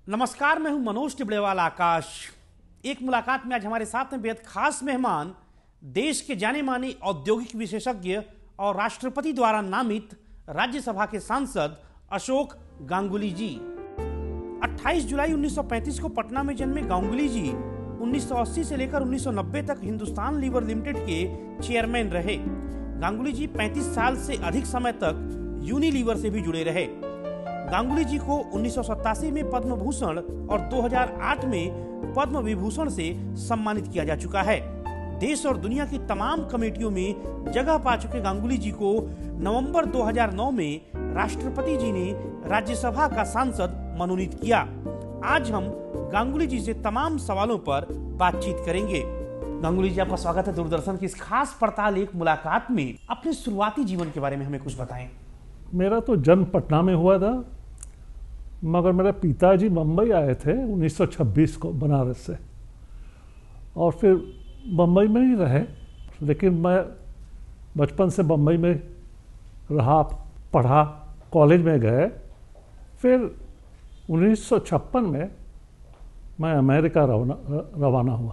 नमस्कार, मैं हूं मनोज टिबड़ेवाल आकाश। एक मुलाकात में आज हमारे साथ में बेहद खास मेहमान, देश के जाने माने औद्योगिक विशेषज्ञ और राष्ट्रपति द्वारा नामित राज्यसभा के सांसद अशोक गांगुली जी। 28 जुलाई 1935 को पटना में जन्मे गांगुली जी 1980 से लेकर 1990 तक हिंदुस्तान लीवर लिमिटेड के चेयरमैन रहे। गांगुली जी 35 साल से अधिक समय तक यूनिलीवर से भी जुड़े रहे। गांगुली जी को 1987 में पद्म भूषण और 2008 में पद्म विभूषण से सम्मानित किया जा चुका है। देश और दुनिया की तमाम कमेटियों में जगह पा चुके गांगुली जी को नवंबर 2009 में राष्ट्रपति जी ने राज्यसभा का सांसद मनोनीत किया। आज हम गांगुली जी से तमाम सवालों पर बातचीत करेंगे। गांगुली जी, आपका स्वागत है दूरदर्शन की इस खास पड़ताल एक मुलाकात में। अपने शुरुआती जीवन के बारे में हमें कुछ बताएं। मेरा तो जन्म पटना में हुआ था, मगर मेरे पिताजी मुंबई आए थे 1926 को बनारस से, और फिर मुंबई में ही रहे। लेकिन मैं बचपन से मुंबई में रहा, पढ़ा, कॉलेज में गए। फिर 1956 में मैं अमेरिका रवाना हुआ।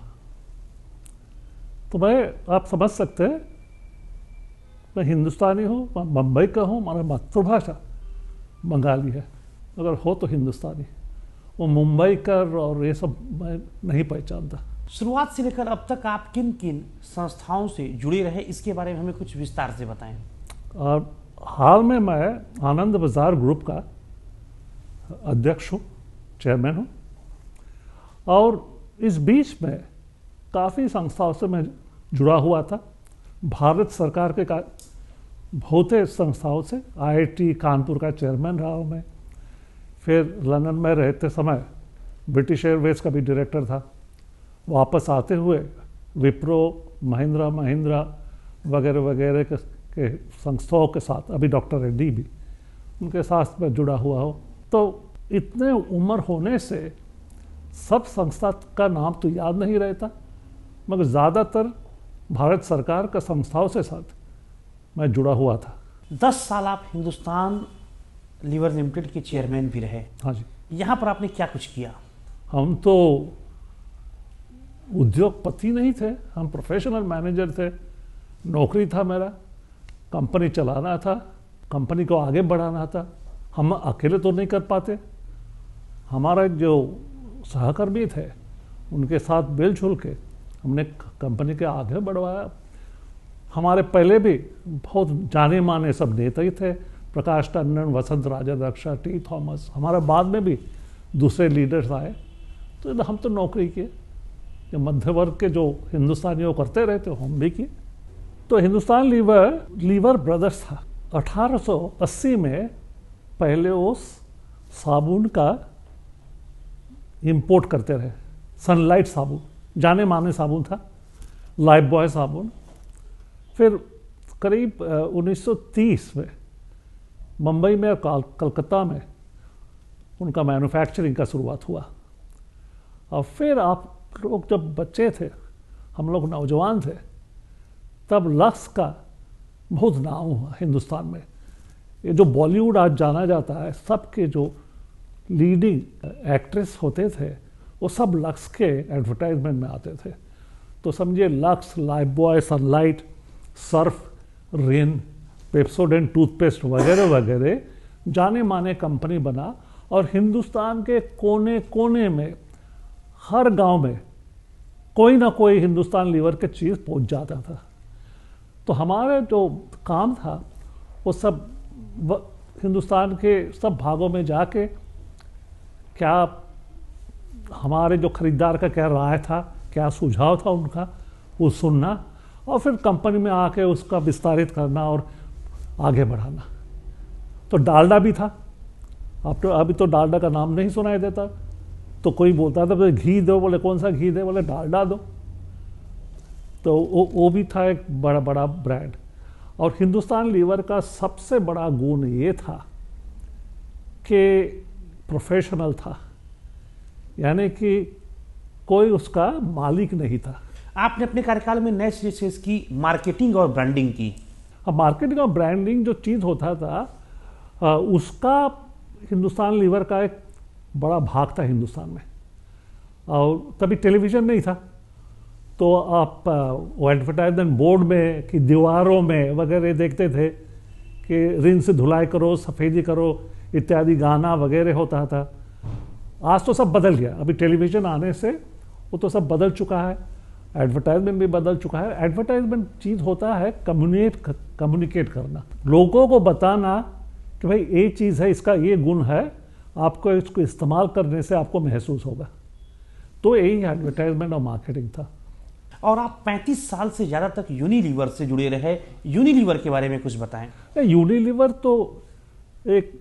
तो आप समझ सकते हैं, मैं हिंदुस्तानी हूँ, मैं मुंबई का हूँ, हमारा मातृभाषा बंगाली है, अगर हो तो हिंदुस्तानी। वो मुंबई का और ये सब मैं नहीं पहचानता। शुरुआत से लेकर अब तक आप किन किन संस्थाओं से जुड़े रहे, इसके बारे में हमें कुछ विस्तार से बताएं। और हाल में मैं आनंद बाजार ग्रुप का अध्यक्ष हूँ, चेयरमैन हूँ। और इस बीच में काफ़ी संस्थाओं से मैं जुड़ा हुआ था। भारत सरकार के बहुत संस्थाओं से, IIT कानपुर का चेयरमैन रहा हूँ मैं। फिर लंदन में रहते समय ब्रिटिश एयरवेज का भी डायरेक्टर था। वापस आते हुए विप्रो, महिंद्रा वगैरह वगैरह के संस्थाओं के साथ, अभी डॉक्टर रेड्डी भी, उनके साथ मैं जुड़ा हुआ हूँ। तो इतने उम्र होने से सब संस्था का नाम तो याद नहीं रहता, मगर ज़्यादातर भारत सरकार का संस्थाओं से साथ मैं जुड़ा हुआ था। 10 साल आप हिंदुस्तान लीवर लिमिटेड के चेयरमैन भी रहे। हाँ जी। यहाँ पर आपने क्या कुछ किया? हम तो उद्योगपति नहीं थे, हम प्रोफेशनल मैनेजर थे। नौकरी था मेरा, कंपनी चलाना था, कंपनी को आगे बढ़ाना था। हम अकेले तो नहीं कर पाते। हमारा जो सहकर्मी थे, उनके साथ मिलजुल के हमने कंपनी के आगे बढ़वाया। हमारे पहले भी बहुत जाने माने सब नेता ही थे, प्रकाश टंडन, वसंत राजदक्ष, टी थॉमस। हमारे बाद में भी दूसरे लीडर्स आए। तो हम तो नौकरी किए, जो मध्य वर्ग के जो हिंदुस्तानियों करते रहते हम भी किए। तो हिंदुस्तान लीवर ब्रदर्स था। 1880 में पहले वो साबुन का इंपोर्ट करते रहे। सनलाइट साबुन, जाने माने साबुन था, लाइफ बॉय साबुन। फिर करीब 1930 में मुंबई में और कलकत्ता में उनका मैन्युफैक्चरिंग का शुरुआत हुआ। और फिर आप लोग जब बच्चे थे, हम लोग नौजवान थे, तब लक्स का बहुत नाम हुआ हिंदुस्तान में। ये जो बॉलीवुड आज जाना जाता है, सबके जो लीडिंग एक्ट्रेस होते थे वो सब लक्स के एडवर्टाइजमेंट में आते थे। तो समझिए Lux, Lifebuoy, Sunlight, Surf, Rin, Pepsodent toothpaste वगैरह वगैरह जाने माने कंपनी बना। और हिंदुस्तान के कोने कोने में, हर गांव में कोई ना कोई हिंदुस्तान लीवर के चीज़ पहुंच जाता था। तो हमारा जो काम था वो सब हिंदुस्तान के सब भागों में जाके, क्या हमारे जो खरीदार का क्या राय था, क्या सुझाव था उनका, वो सुनना, और फिर कंपनी में आके उसका विस्तारित करना और आगे बढ़ाना। तो डालडा भी था। आप तो अभी तो डालडा का नाम नहीं सुनाई देता। तो कोई बोलता था तो घी दो, बोले कौन सा घी दे, बोले डालडा दो। तो वो भी था एक बड़ा बड़ा ब्रांड। और हिंदुस्तान लीवर का सबसे बड़ा गुण ये था कि प्रोफेशनल था, यानी कि कोई उसका मालिक नहीं था। आपने अपने कार्यकाल में नए सिरे से इसकी मार्केटिंग और ब्रांडिंग की। अब मार्केटिंग और ब्रांडिंग जो चीज़ होता था, उसका हिंदुस्तान लीवर का एक बड़ा भाग था हिंदुस्तान में। और तभी टेलीविज़न नहीं था, तो आप वो एडवर्टाइजमेंट बोर्ड में कि दीवारों में वगैरह देखते थे कि रिन से धुलाई करो, सफ़ेदी करो इत्यादि गाना वगैरह होता था। आज तो सब बदल गया, अभी टेलीविज़न आने से वो तो सब बदल चुका है, एडवर्टाइजमेंट भी बदल चुका है। एडवर्टाइजमेंट चीज़ होता है कम्युनिकेट करना, लोगों को बताना कि भाई ये चीज़ है, इसका ये गुण है, आपको इसको इस्तेमाल करने से आपको महसूस होगा। तो यही एडवर्टाइजमेंट और मार्केटिंग था। और आप 35 साल से ज़्यादा तक यूनिलीवर से जुड़े रहे, यूनिलीवर के बारे में कुछ बताएं। यूनिलीवर तो एक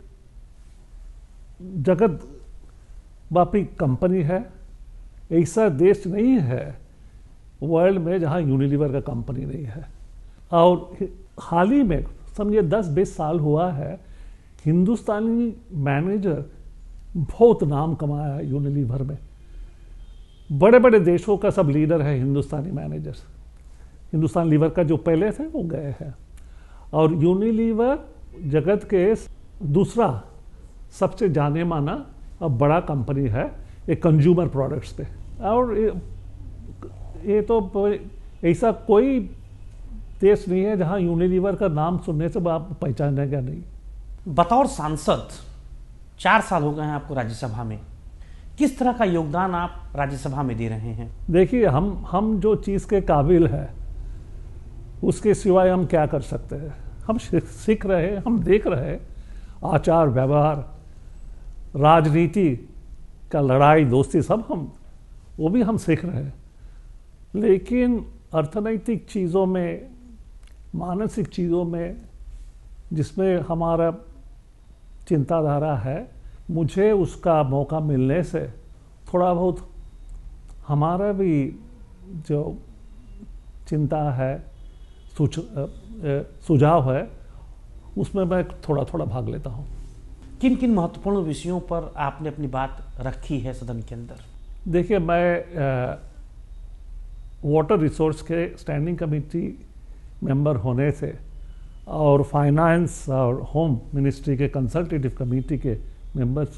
जगत व्यापी कंपनी है, ऐसा देश नहीं है वर्ल्ड में जहां यूनिलीवर का कंपनी नहीं है। और हाल ही में समझिए 10-20 साल हुआ है, हिंदुस्तानी मैनेजर बहुत नाम कमाया है यूनिलीवर में। बड़े बड़े देशों का सब लीडर है हिंदुस्तानी मैनेजर्स। हिंदुस्तान लीवर का जो पहले थे वो गए हैं, और यूनिलीवर जगत के दूसरा सबसे जाने माना अब बड़ा कंपनी है ये कंज्यूमर प्रोडक्ट्स पे। और ये तो ऐसा कोई देश नहीं है जहां यूनिलीवर का नाम सुनने से आप पहचानेगा नहीं। बतौर सांसद 4 साल हो गए हैं आपको राज्यसभा में, किस तरह का योगदान आप राज्यसभा में दे रहे हैं? देखिए, हम जो चीज़ के काबिल है उसके सिवाय हम क्या कर सकते हैं। हम सीख रहे हैं, हम देख रहे हैं, आचार व्यवहार, राजनीति का लड़ाई दोस्ती सब वो भी हम सीख रहे हैं। लेकिन अर्थनैतिक चीज़ों में, मानसिक चीज़ों में जिसमें हमारा चिंताधारा है, मुझे उसका मौका मिलने से थोड़ा बहुत हमारा भी जो चिंता है, सुझाव है, उसमें मैं थोड़ा थोड़ा भाग लेता हूँ। किन किन महत्वपूर्ण विषयों पर आपने अपनी बात रखी है सदन के अंदर? देखिए, मैं वाटर रिसोर्स के स्टैंडिंग कमेटी मेंबर होने से और फाइनेंस और होम मिनिस्ट्री के कंसल्टेटिव कमेटी के मेंबर्स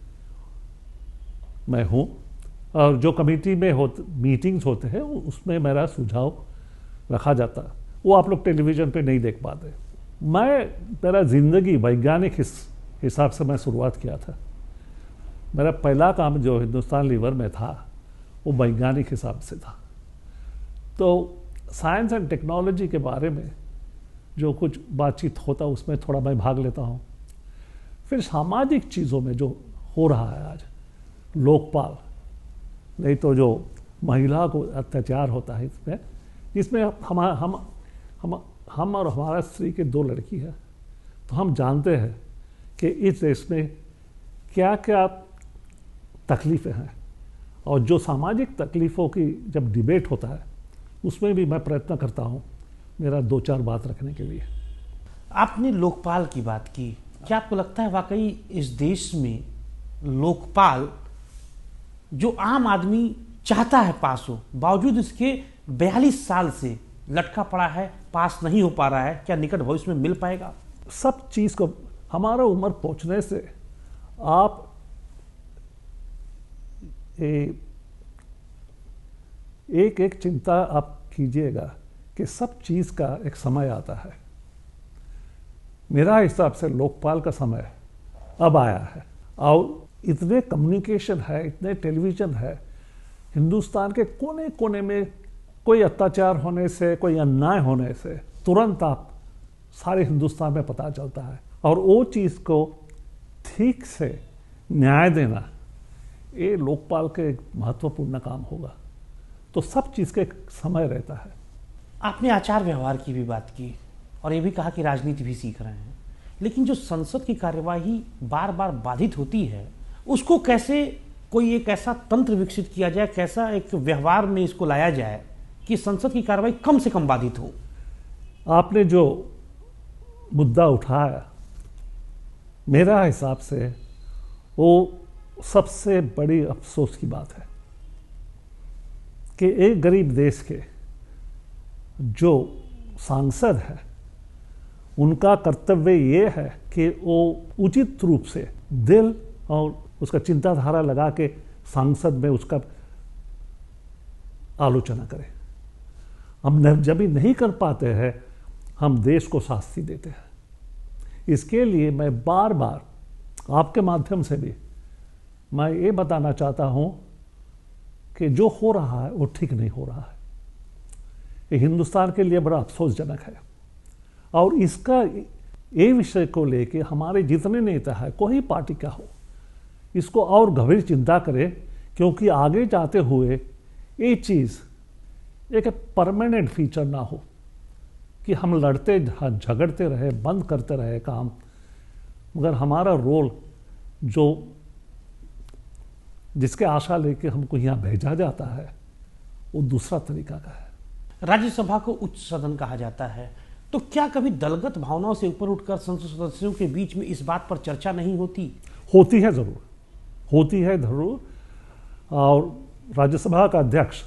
मैं हूँ, और जो कमेटी में मीटिंग्स होते हैं उसमें मेरा सुझाव रखा जाता है। वो आप लोग टेलीविज़न पे नहीं देख पाते। मेरा ज़िंदगी वैज्ञानिक हिसाब से मैं शुरुआत किया था। मेरा पहला काम जो हिंदुस्तान लीवर में था वो वैज्ञानिक हिसाब से था। तो साइंस एंड टेक्नोलॉजी के बारे में जो कुछ बातचीत होता उसमें थोड़ा मैं भाग लेता हूँ। फिर सामाजिक चीज़ों में जो हो रहा है आज, लोकपाल, नहीं तो जो महिला को अत्याचार होता है इसमें हम और हमारा स्त्री के 2 लड़की है, तो हम जानते हैं कि इस देश में क्या क्या तकलीफ़ें हैं। और जो सामाजिक तकलीफ़ों की जब डिबेट होता है उसमें भी मैं प्रयत्न करता हूँ मेरा 2-4 बात रखने के लिए। आपने लोकपाल की बात की, क्या आपको लगता है वाकई इस देश में लोकपाल जो आम आदमी चाहता है पास हो, बावजूद इसके 42 साल से लटका पड़ा है, पास नहीं हो पा रहा है, क्या निकट भविष्य में मिल पाएगा? सब चीज़ को हमारा उम्र पहुंचने से आप एक चिंता आप कीजिएगा कि सब चीज़ का एक समय आता है। मेरा हिसाब से लोकपाल का समय अब आया है, और इतने कम्युनिकेशन है, इतने टेलीविज़न है, हिंदुस्तान के कोने कोने में कोई अत्याचार होने से, कोई अन्याय होने से तुरंत आप सारे हिंदुस्तान में पता चलता है, और वो चीज़ को ठीक से न्याय देना ये लोकपाल के एक महत्वपूर्ण काम होगा। तो सब चीज़ का एक समय रहता है। आपने आचार व्यवहार की भी बात की और ये भी कहा कि राजनीति भी सीख रहे हैं, लेकिन जो संसद की कार्यवाही बार बार बाधित होती है उसको कैसे कोई एक ऐसा तंत्र विकसित किया जाए, कैसा एक व्यवहार में इसको लाया जाए कि संसद की कार्यवाही कम से कम बाधित हो? आपने जो मुद्दा उठाया, मेरा हिसाब से वो सबसे बड़ी अफसोस की बात है कि एक गरीब देश के जो सांसद है उनका कर्तव्य ये है कि वो उचित रूप से दिल और उसका चिंताधारा लगा के सांसद में उसका आलोचना करें। हम जब भी नहीं कर पाते हैं हम देश को शास्ति देते हैं। इसके लिए मैं बार बार आपके माध्यम से भी मैं ये बताना चाहता हूं कि जो हो रहा है वो ठीक नहीं हो रहा है। ये हिंदुस्तान के लिए बड़ा अफसोसजनक है। और इसका ये विषय को लेके हमारे जितने नेता हैं, कोई पार्टी का हो, इसको और गंभीर चिंता करें, क्योंकि आगे जाते हुए ये चीज़ एक परमानेंट फीचर ना हो कि हम लड़ते झगड़ते रहे, बंद करते रहे काम, मगर हमारा रोल जो जिसके आशा लेके हमको यहाँ भेजा जाता है वो दूसरा तरीका का है। राज्यसभा को उच्च सदन कहा जाता है, तो क्या कभी दलगत भावनाओं से ऊपर उठकर संसद सदस्यों के बीच में इस बात पर चर्चा नहीं होती? होती है, ज़रूर होती है, ज़रूर। और राज्यसभा का अध्यक्ष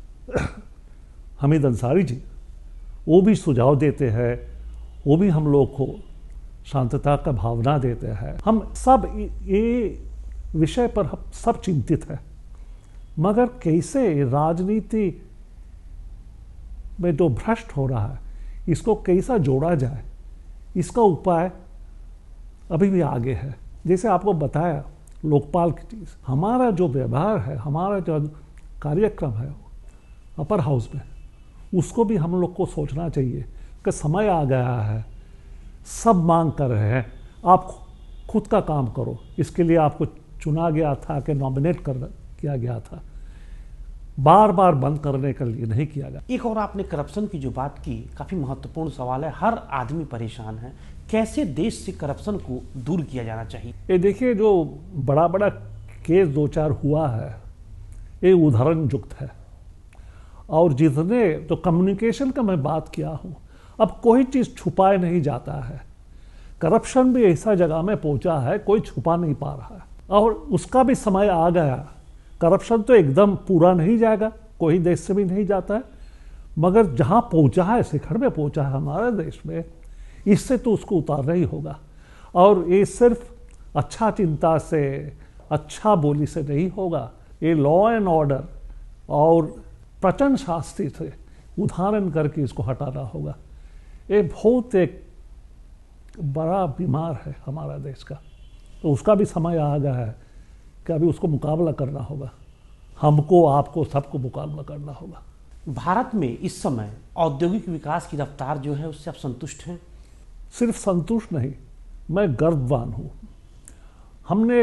हमीद अंसारी जी वो भी सुझाव देते हैं, वो भी हम लोग को शांतता का भावना देते हैं। हम सब ये विषय पर हम सब चिंतित हैं, मगर कैसे राजनीति में जो भ्रष्ट हो रहा है इसको कैसा जोड़ा जाए, इसका उपाय अभी भी आगे है। जैसे आपको बताया लोकपाल की चीज़, हमारा जो व्यवहार है, हमारा जो कार्यक्रम है अपर हाउस में, उसको भी हम लोग को सोचना चाहिए कि समय आ गया है, सब मांग कर रहे हैं, आप खुद का काम करो। इसके लिए आपको चुना गया था कि नॉमिनेट किया गया था, बार बार बंद करने के लिए नहीं किया गया। एक और आपने करप्शन की जो बात की, काफ़ी महत्वपूर्ण सवाल है। हर आदमी परेशान है, कैसे देश से करप्शन को दूर किया जाना चाहिए? ये देखिए, जो बड़ा बड़ा केस दो चार हुआ है ये उदाहरण युक्त है। और जितने तो कम्युनिकेशन का मैं बात किया हूँ, अब कोई चीज़ छुपाए नहीं जाता है। करप्शन भी ऐसा जगह में पहुँचा है कोई छुपा नहीं पा रहा है, और उसका भी समय आ गया। करप्शन तो एकदम पूरा नहीं जाएगा, कोई देश से भी नहीं जाता है, मगर जहाँ पहुँचा है, शिखर में पहुँचा है हमारे देश में, इससे तो उसको उतारना ही होगा। और ये सिर्फ अच्छा चिंता से, अच्छा बोली से नहीं होगा, ये लॉ एंड ऑर्डर और प्रचंड शास्ति से उदाहरण करके इसको हटाना होगा। ये बहुत एक बड़ा बीमार है हमारा देश का, तो उसका भी समय आ गया है कि अभी उसको मुकाबला करना होगा। हमको, आपको, सबको मुकाबला करना होगा। भारत में इस समय औद्योगिक विकास की रफ्तार जो है उससे आप संतुष्ट हैं? सिर्फ संतुष्ट नहीं, मैं गर्ववान हूँ। हमने,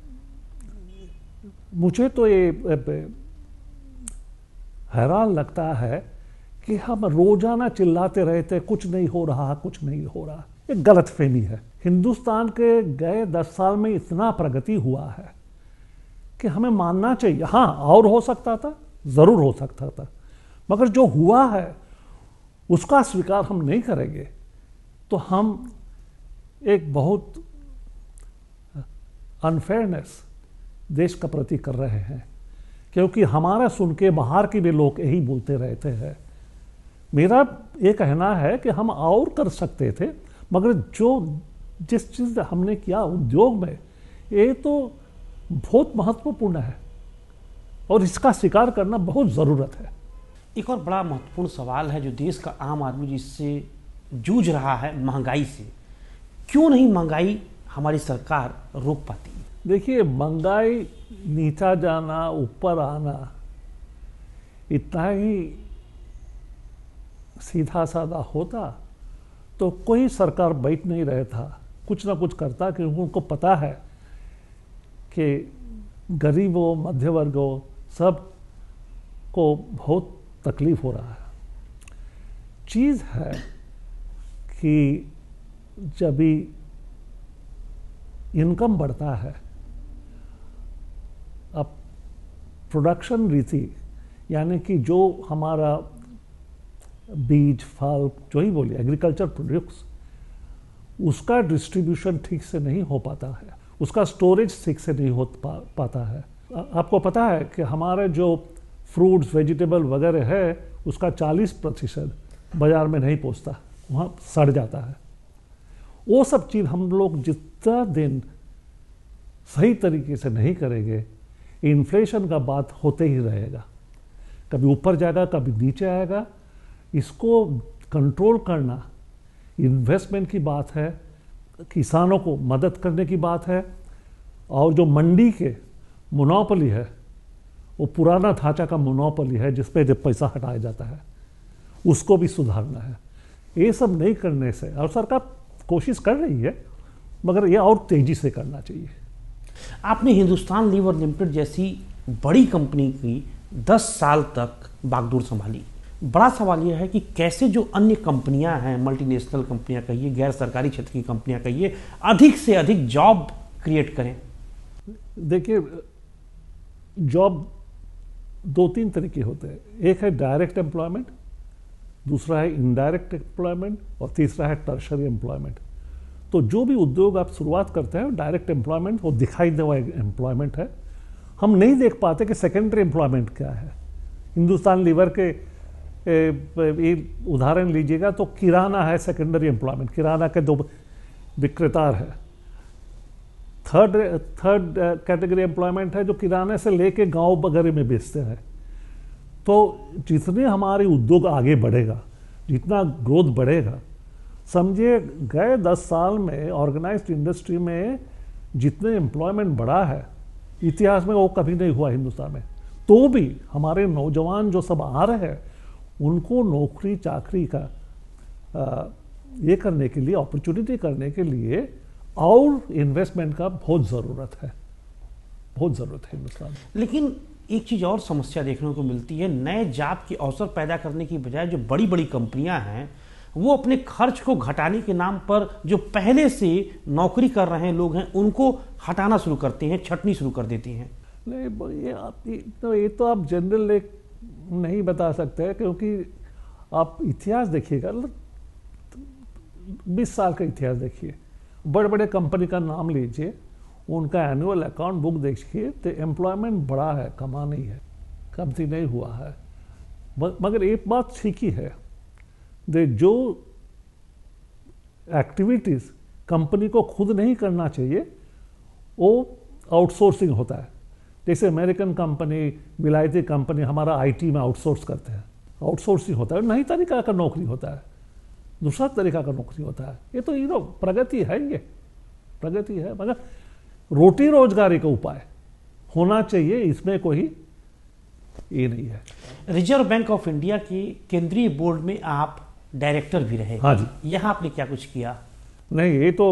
मुझे तो ये हैरान लगता है कि हम रोजाना चिल्लाते रहते कुछ नहीं हो रहा, कुछ नहीं हो रहा। ये गलतफहमी है। हिंदुस्तान के गए 10 साल में इतना प्रगति हुआ है कि हमें मानना चाहिए। हाँ, और हो सकता था, ज़रूर हो सकता था, मगर जो हुआ है उसका स्वीकार हम नहीं करेंगे तो हम एक बहुत अनफेयरनेस देश का प्रति कर रहे हैं। क्योंकि हमारा सुन के बाहर के भी लोग यही बोलते रहते हैं। मेरा ये कहना है कि हम और कर सकते थे, मगर जिस चीज़ हमने किया उद्योग में, ये तो बहुत महत्वपूर्ण है और इसका स्वीकार करना बहुत ज़रूरत है। एक और बड़ा महत्वपूर्ण सवाल है जो देश का आम आदमी जिससे जूझ रहा है, महंगाई से। क्यों नहीं महंगाई हमारी सरकार रोक पाती? देखिए, महंगाई नीचा जाना, ऊपर आना इतना ही सीधा साधा होता तो कोई सरकार बैठ नहीं रहता, कुछ ना कुछ करता, क्योंकि उनको पता है कि गरीबों, मध्य वर्गों, सब को बहुत तकलीफ हो रहा है। चीज़ है कि जब भी इनकम बढ़ता है, अब प्रोडक्शन रीति, यानी कि जो हमारा बीज, फल, जो ही बोलिए, एग्रीकल्चर प्रोडक्ट्स, उसका डिस्ट्रीब्यूशन ठीक से नहीं हो पाता है, उसका स्टोरेज ठीक से नहीं हो पाता है। आपको पता है कि हमारे जो फ्रूट्स, वेजिटेबल वगैरह है, उसका 40% बाज़ार में नहीं पहुंचता, वहाँ सड़ जाता है। वो सब चीज़ हम लोग जितना दिन सही तरीके से नहीं करेंगे, इन्फ्लेशन का बात होते ही रहेगा, कभी ऊपर जाएगा कभी नीचे आएगा। इसको कंट्रोल करना इन्वेस्टमेंट की बात है, किसानों को मदद करने की बात है, और जो मंडी के मोनोपोली है वो पुराना ढांचा का मोनोपोली है जिस पे पैसा हटाया जाता है, उसको भी सुधारना है। ये सब नहीं करने से, और सरकार कोशिश कर रही है मगर ये और तेजी से करना चाहिए। आपने हिंदुस्तान लीवर लिमिटेड जैसी बड़ी कंपनी की 10 साल तक बागडोर संभाली। बड़ा सवाल यह है कि कैसे जो अन्य कंपनियां हैं, मल्टीनेशनल कंपनियां कहिए, गैर सरकारी क्षेत्र की कंपनियां कहिए, अधिक से अधिक जॉब क्रिएट करें। देखिए, जॉब 2-3 तरीके होते हैं। एक है डायरेक्ट एम्प्लॉयमेंट, दूसरा है इनडायरेक्ट एम्प्लॉयमेंट, और तीसरा है टर्शरी एम्प्लॉयमेंट। तो जो भी उद्योग आप शुरुआत करते हैं डायरेक्ट एम्प्लॉयमेंट, वो दिखाई देवा एम्प्लॉयमेंट है। हम नहीं देख पाते कि सेकेंडरी एम्प्लॉयमेंट क्या है। हिंदुस्तान लीवर के उदाहरण लीजिएगा तो किराना है सेकेंडरी एम्प्लॉयमेंट, किराना के 2 विक्रेता है। थर्ड कैटेगरी एम्प्लॉयमेंट है जो किराने से लेके गांव वगैरह में बेचते हैं। तो जितने हमारे उद्योग आगे बढ़ेगा, जितना ग्रोथ बढ़ेगा, समझिए गए 10 साल में ऑर्गेनाइज्ड इंडस्ट्री में जितने एम्प्लॉयमेंट बढ़ा है इतिहास में वो कभी नहीं हुआ हिंदुस्तान में। तो भी हमारे नौजवान जो सब आ रहे हैं उनको नौकरी चाकरी का ये करने के लिए, अपॉर्चुनिटी करने के लिए और इन्वेस्टमेंट का बहुत ज़रूरत है, बहुत ज़रूरत है हिंदुस्तान में। लेकिन एक चीज़ और समस्या देखने को मिलती है, नए जॉब के अवसर पैदा करने की बजाय जो बड़ी बड़ी कंपनियां हैं वो अपने खर्च को घटाने के नाम पर जो पहले से नौकरी कर रहे हैं लोग हैं उनको हटाना शुरू करते हैं, छटनी शुरू कर देती हैं। नहीं, ये तो आप जनरल नहीं बता सकते, क्योंकि आप इतिहास देखिएगा, 20 साल का इतिहास देखिए, बड़े बड़े कंपनी का नाम लीजिए, उनका एनुअल अकाउंट बुक देखिए तो एम्प्लॉयमेंट बढ़ा है, कमा नहीं है, कमती नहीं हुआ है। मगर एक बात ठीक ही है, जो एक्टिविटीज़ कंपनी को खुद नहीं करना चाहिए वो आउटसोर्सिंग होता है। जैसे अमेरिकन कंपनी, विलायती कंपनी हमारा आईटी में आउटसोर्स करते हैं, आउटसोर्सिंग होता है, नई तरीका का नौकरी होता है, दूसरा तरीका का नौकरी होता है। ये तो प्रगति है, ये प्रगति है, मगर रोटी रोजगारी का उपाय होना चाहिए, इसमें कोई ये नहीं है। रिजर्व बैंक ऑफ इंडिया के केंद्रीय बोर्ड में आप डायरेक्टर भी रहे। हाँ जी। यहाँ आपने क्या कुछ किया? नहीं, ये तो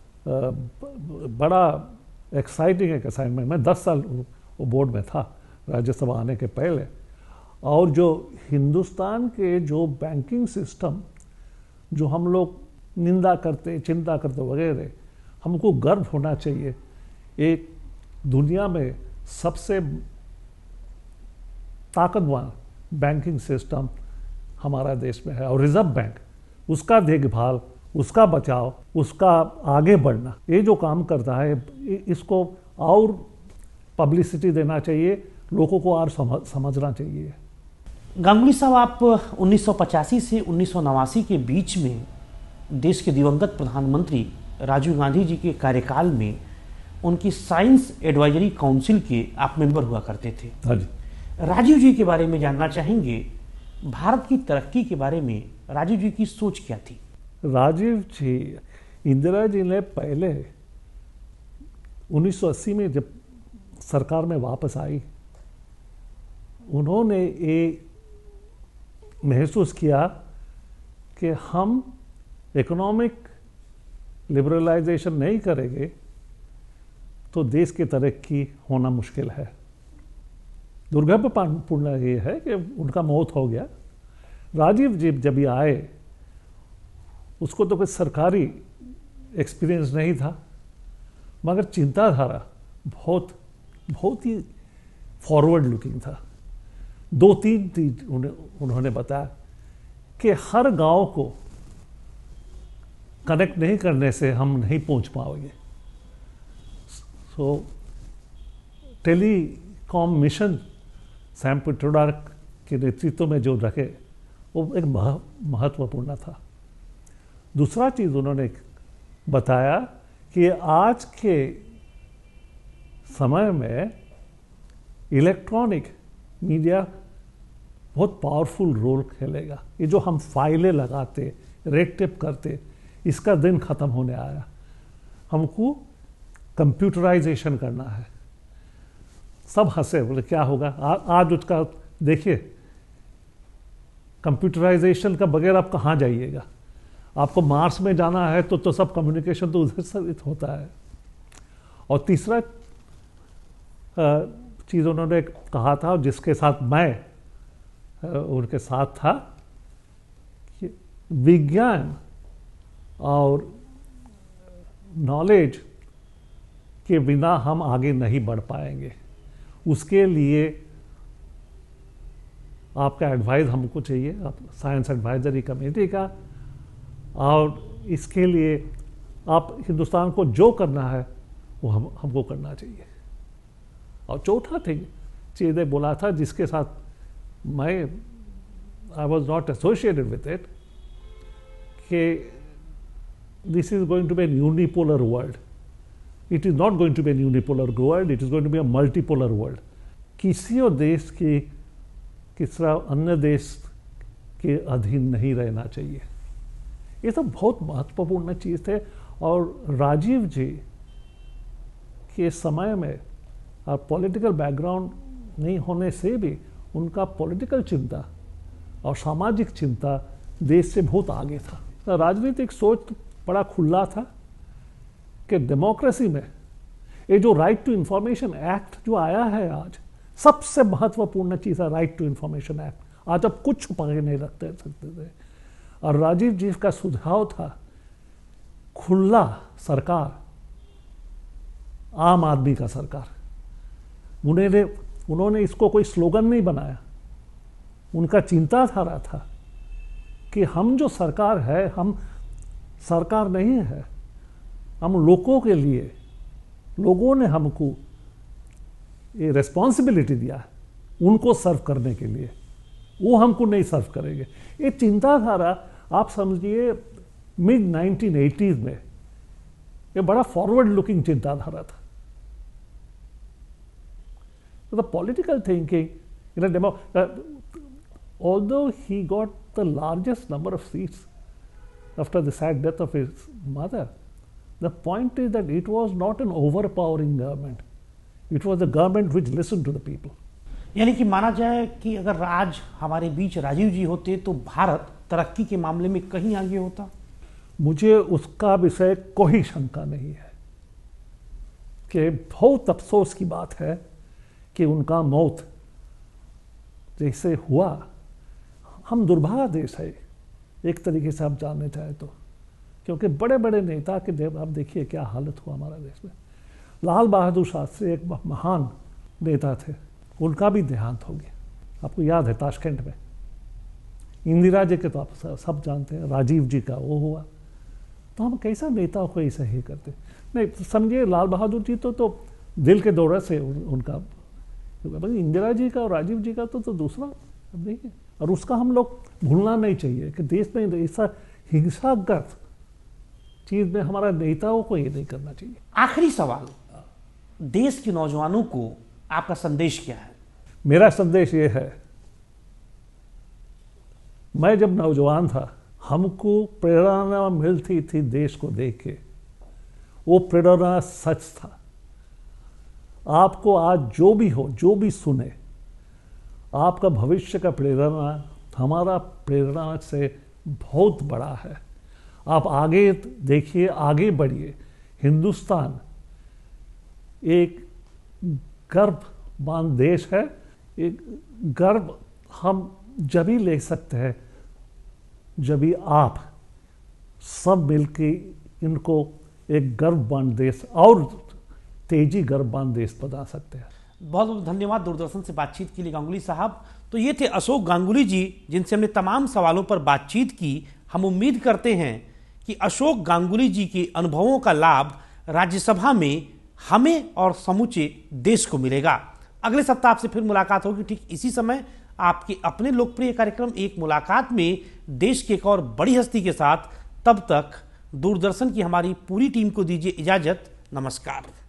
बड़ा एक्साइटिंग एक असाइनमेंट। मैं 10 साल वो बोर्ड में था राज्यसभा आने के पहले, और जो हिंदुस्तान के जो बैंकिंग सिस्टम जो हम लोग निंदा करते, चिंता करते वगैरह, हमको गर्व होना चाहिए। एक दुनिया में सबसे ताकतवर बैंकिंग सिस्टम हमारा देश में है, और रिजर्व बैंक उसका देखभाल, उसका बचाव, उसका आगे बढ़ना, ये जो काम करता है इसको और पब्लिसिटी देना चाहिए, लोगों को और समझना चाहिए। गांगुली साहब, आप 1985 से 1989 के बीच में देश के दिवंगत प्रधानमंत्री राजीव गांधी जी के कार्यकाल में उनकी साइंस एडवाइजरी काउंसिल के आप मेंबर हुआ करते थे। हाँ जी। राजीव जी के बारे में जानना चाहेंगे, भारत की तरक्की के बारे में राजीव जी की सोच क्या थी? राजीव जी, इंदिरा जी ने पहले 1980 में जब सरकार में वापस आई, उन्होंने ये महसूस किया कि हम इकोनॉमिक लिबरलाइजेशन नहीं करेंगे तो देश की तरक्की होना मुश्किल है। दुर्भाग्यपूर्ण ये है कि उनका मौत हो गया। राजीव जी जब ये आए, उसको तो कोई सरकारी एक्सपीरियंस नहीं था, मगर चिंताधारा बहुत ही फॉरवर्ड लुकिंग था। 2-3 चीज उन्होंने बताया कि हर गांव को कनेक्ट नहीं करने से हम नहीं पहुंच पाओगे। So telecom mission Sam Pitroda के नेतृत्व में जो रखे वो एक महत्वपूर्ण था। दूसरा चीज़ उन्होंने बताया कि आज के समय में इलेक्ट्रॉनिक मीडिया बहुत पावरफुल रोल खेलेगा। ये जो हम फाइलें लगाते, रेड टेप करते, इसका दिन खत्म होने आया। हमको कंप्यूटराइजेशन करना है। सब हंसे, बोले क्या होगा आज उसका। देखिए, कंप्यूटराइजेशन का बगैर आप कहाँ जाइएगा। आपको मार्स में जाना है तो सब कम्युनिकेशन तो उधर से होता है। और तीसरा चीज़ उन्होंने कहा था, जिसके साथ मैं उनके साथ था, कि विज्ञान और नॉलेज के बिना हम आगे नहीं बढ़ पाएंगे। उसके लिए आपका एडवाइस हमको चाहिए, साइंस एडवाइजरी कमेटी का। और इसके लिए आप हिंदुस्तान को जो करना है वो हमको करना चाहिए। और चौथा चीज़ बोला था, जिसके साथ मैं I was not associated with it, कि this is going to be an unipolar world. It is not going to be an unipolar world, it is going to be a multipolar world. किसी और देश की किस तरह अन्य देश के अधीन नहीं रहना चाहिए। ये सब बहुत महत्वपूर्ण चीज़ थे। और राजीव जी के समय में और पॉलिटिकल बैकग्राउंड नहीं होने से भी उनका पॉलिटिकल चिंता और सामाजिक चिंता देश से बहुत आगे था। राजनीतिक सोच बड़ा खुला था कि डेमोक्रेसी में ये जो राइट टू इंफॉर्मेशन एक्ट जो आया है आज, सबसे महत्वपूर्ण चीज़ है राइट टू इंफॉर्मेशन एक्ट। आज अब कुछ छुपा के नहीं रखते सकते थे। और राजीव जी का सुझाव था खुला सरकार, आम आदमी का सरकार। उन्होंने इसको कोई स्लोगन नहीं बनाया। उनका चिंताधारा था कि हम जो सरकार है, हम सरकार नहीं है, हम लोगों के लिए, लोगों ने हमको ये रिस्पॉन्सिबिलिटी दिया है उनको सर्व करने के लिए, वो हमको नहीं सर्व करेंगे। ये चिंताधारा आप समझिए मिड 1980s में ये बड़ा फॉरवर्ड लुकिंग चिंताधारा था। So the political thinking, although he got the largest number of seats after the sad death of his mother, the point is that it was not an overpowering government. It was a government which listened to the people. यानी कि माना जाए कि अगर आज हमारे बीच राजीव जी होते तो भारत तरक्की के मामले में कहीं आगे होता। मुझे उसका विषय कोई शंका नहीं है कि बहुत अफसोस की बात है कि उनका मौत जैसे हुआ। हम दुर्भाग्य देश है एक तरीके से आप जानने चाहे तो, क्योंकि बड़े बड़े नेता के देव आप देखिए क्या हालत हुआ हमारे देश में। लाल बहादुर शास्त्री एक महान नेता थे, उनका भी देहांत हो गया। आपको याद है ताशकंद में। इंदिरा जी के तो आप सब जानते हैं, राजीव जी का वो हुआ। तो हम कैसा नेता को ऐसा ही करते नहीं। समझिए लाल बहादुर जी तो दिल के दौरे से उनका, इंदिरा जी का और राजीव जी का तो दूसरा नहीं है। और उसका हम लोग भूलना नहीं चाहिए कि देश में ऐसा हिंसाग्रस्त चीज में हमारा नेताओं को ये नहीं करना चाहिए। आखिरी सवाल, देश के नौजवानों को आपका संदेश क्या है? मेरा संदेश ये है, मैं जब नौजवान था हमको प्रेरणा मिलती थी देश को देख के, वो प्रेरणा सच था। आपको आज जो भी हो, जो भी सुने, आपका भविष्य का प्रेरणा हमारा प्रेरणा से बहुत बड़ा है। आप आगे देखिए, आगे बढ़िए। हिंदुस्तान एक गर्ववान देश है। एक गर्व हम जब ही ले सकते हैं जब भी आप सब मिलके इनको एक गर्ववान देश और तेजी गर्ववान देश बना सकते हैं। बहुत बहुत धन्यवाद दूरदर्शन से बातचीत के लिए गांगुली साहब। तो ये थे अशोक गांगुली जी, जिनसे हमने तमाम सवालों पर बातचीत की। हम उम्मीद करते हैं कि अशोक गांगुली जी के अनुभवों का लाभ राज्यसभा में हमें और समूचे देश को मिलेगा। अगले सप्ताह आपसे फिर मुलाकात होगी ठीक इसी समय, आपके अपने लोकप्रिय कार्यक्रम एक मुलाकात में, देश की एक और बड़ी हस्ती के साथ। तब तक दूरदर्शन की हमारी पूरी टीम को दीजिए इजाजत। नमस्कार।